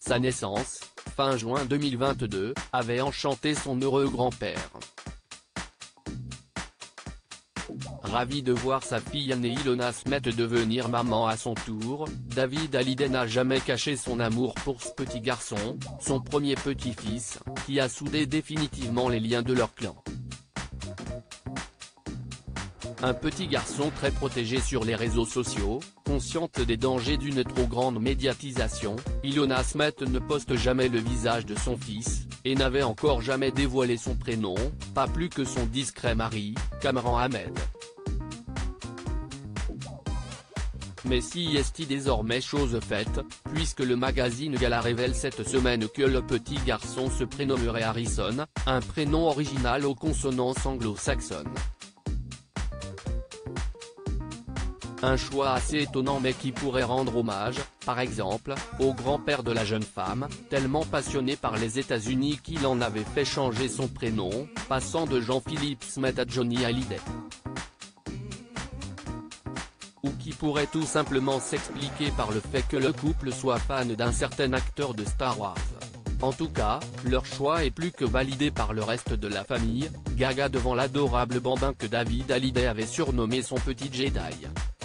Sa naissance, fin juin 2022, avait enchanté son heureux grand-père. Ravi de voir sa fille aînée Ilona Smith devenir maman à son tour, David Hallyday n'a jamais caché son amour pour ce petit garçon, son premier petit-fils, qui a soudé définitivement les liens de leur clan. Un petit garçon très protégé sur les réseaux sociaux, consciente des dangers d'une trop grande médiatisation, Ilona Smith ne poste jamais le visage de son fils, et n'avait encore jamais dévoilé son prénom, pas plus que son discret mari, Cameron Ahmed. Mais si est désormais chose faite, puisque le magazine Gala révèle cette semaine que le petit garçon se prénommerait Harrison, un prénom original aux consonances anglo-saxonnes. Un choix assez étonnant mais qui pourrait rendre hommage, par exemple, au grand-père de la jeune femme, tellement passionné par les États-Unis qu'il en avait fait changer son prénom, passant de Jean-Philippe Smith à Johnny Hallyday. Ou qui pourrait tout simplement s'expliquer par le fait que le couple soit fan d'un certain acteur de Star Wars. En tout cas, leur choix est plus que validé par le reste de la famille, gaga devant l'adorable bambin que David Hallyday avait surnommé son petit Jedi.